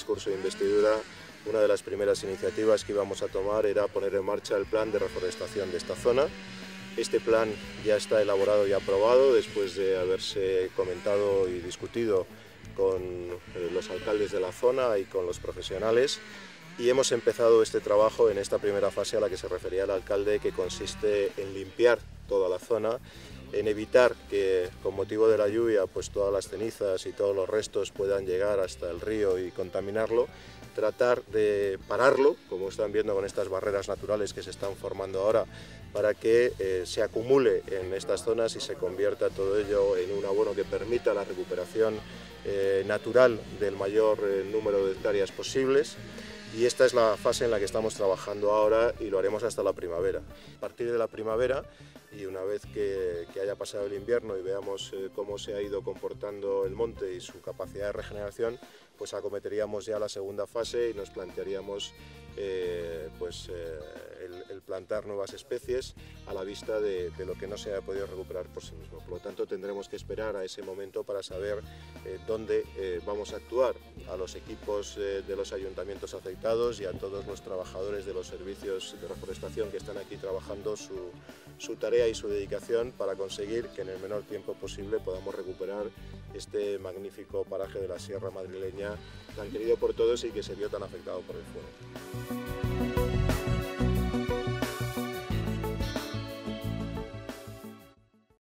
discurso de investidura, una de las primeras iniciativas que íbamos a tomar era poner en marcha el plan de reforestación de esta zona. Este plan ya está elaborado y aprobado después de haberse comentado y discutido con los alcaldes de la zona y con los profesionales, y hemos empezado este trabajo en esta primera fase a la que se refería el alcalde, que consiste en limpiar toda la zona, en evitar que con motivo de la lluvia pues todas las cenizas y todos los restos puedan llegar hasta el río y contaminarlo, tratar de pararlo, como están viendo con estas barreras naturales que se están formando ahora, para que se acumule en estas zonas y se convierta todo ello en un abono que permita la recuperación natural del mayor número de hectáreas posibles. Y esta es la fase en la que estamos trabajando ahora y lo haremos hasta la primavera. A partir de la primavera, y una vez que haya pasado el invierno y veamos cómo se ha ido comportando el monte y su capacidad de regeneración, pues acometeríamos ya la segunda fase y nos plantearíamos el plantar nuevas especies a la vista de lo que no se haya podido recuperar por sí mismo. Por lo tanto, tendremos que esperar a ese momento para saber dónde vamos a actuar. A los equipos de los ayuntamientos afectados y a todos los trabajadores de los servicios de reforestación que están aquí trabajando su tarea y su dedicación para conseguir que en el menor tiempo posible podamos recuperar este magnífico paraje de la Sierra Madrileña, tan querido por todos y que se vio tan afectado por el fuego.